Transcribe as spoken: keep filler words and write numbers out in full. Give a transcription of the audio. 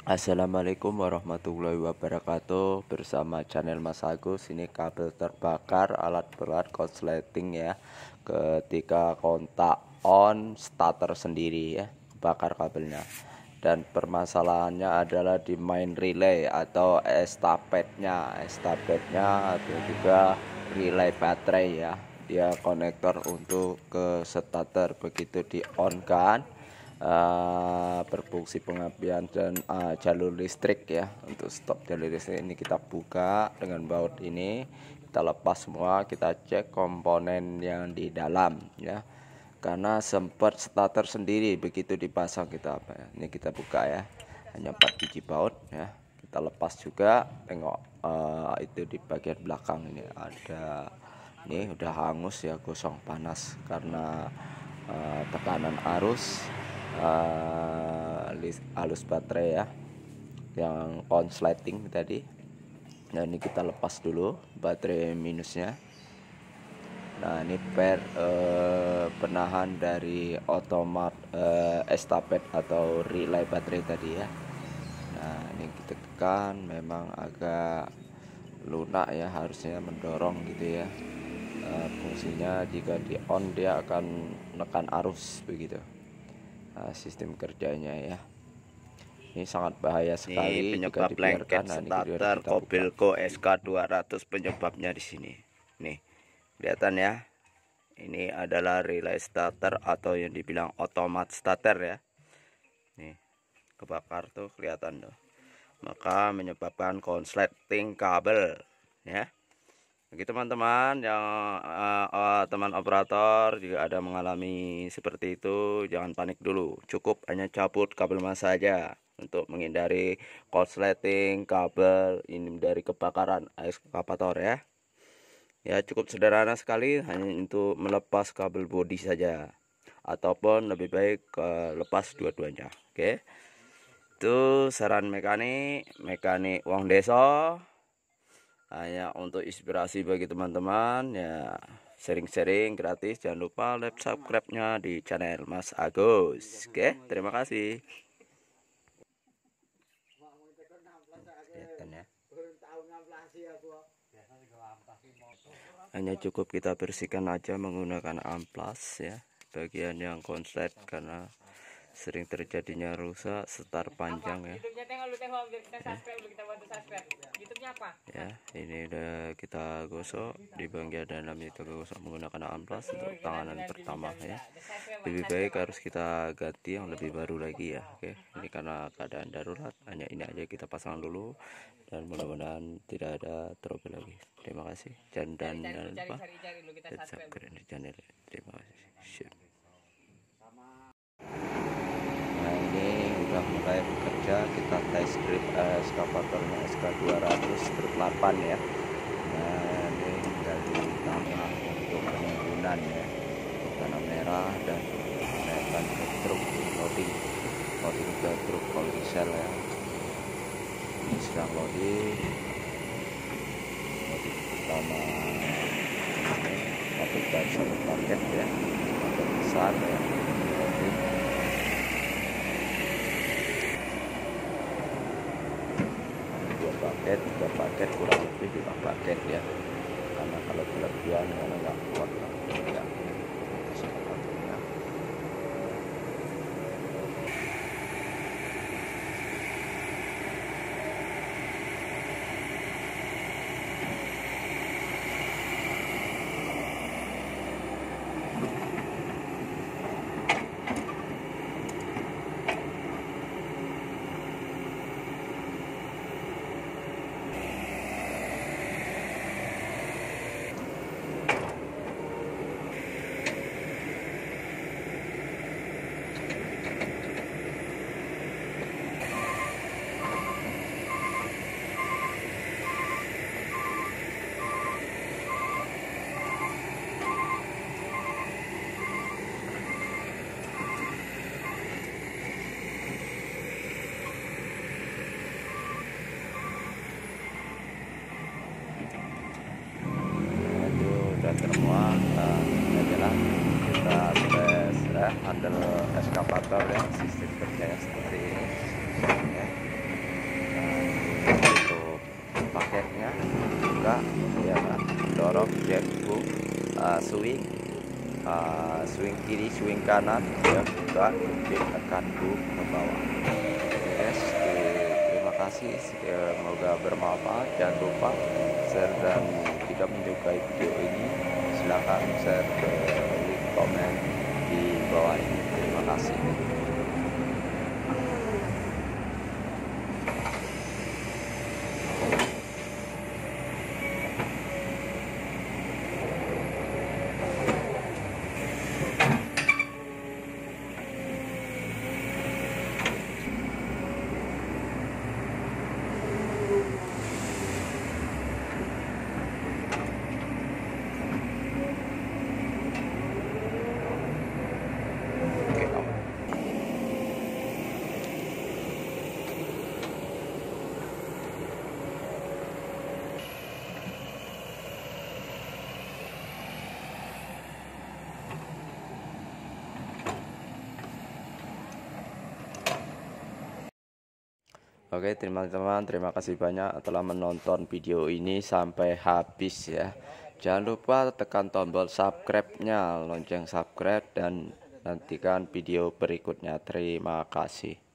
Assalamualaikum warahmatullahi wabarakatuh. Bersama channel Mas Agus. Ini kabel terbakar alat berat korsleting ya. Ketika kontak on starter sendiri ya, bakar kabelnya. Dan permasalahannya adalah di main relay atau estafetnya Estafetnya atau juga relay baterai ya. Dia konektor untuk ke starter. Begitu di on kan, Uh, berfungsi pengapian dan uh, jalur listrik ya. Untuk stop jalur listrik ini kita buka dengan baut ini, kita lepas semua, kita cek komponen yang di dalam ya, karena sempat starter sendiri begitu dipasang. Kita apa ya, ini kita buka ya, hanya empat biji baut ya. Kita lepas juga, tengok uh, itu di bagian belakang ini ada, ini udah hangus ya, gosong panas karena uh, tekanan arus uh, alus baterai ya, yang konsleting tadi. Nah ini kita lepas dulu baterai minusnya. Nah ini per uh, penahan dari otomat uh, estafet atau relay baterai tadi ya. Nah ini kita tekan, memang agak lunak ya, harusnya mendorong gitu ya. Uh, fungsinya jika di on dia akan menekan arus begitu. Nah, sistem kerjanya ya, ini sangat bahaya sekali. Ini penyebab lengket nah, starter Kobelco S K dua ratus. Penyebabnya di sini nih, kelihatan ya. Ini adalah relay starter atau yang dibilang otomat starter ya. Nih kebakar tuh, kelihatan tuh, maka menyebabkan konsleting kabel ya. Bagi teman-teman yang uh, uh, teman operator juga ada mengalami seperti itu, jangan panik dulu. Cukup hanya cabut kabel mas saja untuk menghindari korsleting kabel ini dari kebakaran ekskavator ya. Ya cukup sederhana sekali, hanya untuk melepas kabel bodi saja, ataupun lebih baik uh, lepas dua-duanya. Oke, itu saran mekanik mekanik wong desa. Hanya untuk inspirasi bagi teman-teman ya, sharing-sharing gratis. Jangan lupa like, subscribe-nya di channel Mas Agus. Oke, terima kasih. Ya. Hanya cukup kita bersihkan aja menggunakan amplas ya, bagian yang konslet, karena sering terjadinya rusak setar panjang ya. Ya, ini udah kita gosok di bagian dalam, itu gosok menggunakan amplas untuk tanganan pertama ya. Lebih baik harus kita ganti yang lebih baru lagi ya. Oke, ini karena keadaan darurat, hanya ini aja kita pasang dulu, dan mudah-mudahan tidak ada trouble lagi. Terima kasih, dan dan jangan lupa subscribe di channel. Terima kasih. Udah mulai bekerja, kita tes grip eskavatornya S K dua ratus strip delapan ya. Nah ini tinggal ditambah untuk penimbunan ya, tanah merah dan naikkan ke truk loading loading ke truk kolektor ya. Ini sedang loading loading pertama, paket dan satu paket ya, paket besar ya, loading. Paket, tiga paket, kurang lebih lima paket ya, karena kalau kelebihan kalau nggak kuat ya. tengahnya buka ya kan, dorong jack boom, uh, swing uh, swing kiri swing kanan ya, buka kunci tekan boom ke bawah. Oke guys, terima kasih, semoga bermanfaat. Jangan lupa share, dan jika menyukai video ini silahkan share ke link komen di bawah ini. Terima kasih. Oke teman-teman, terima kasih banyak telah menonton video ini sampai habis ya. Jangan lupa tekan tombol subscribe-nya, lonceng subscribe, dan nantikan video berikutnya. Terima kasih.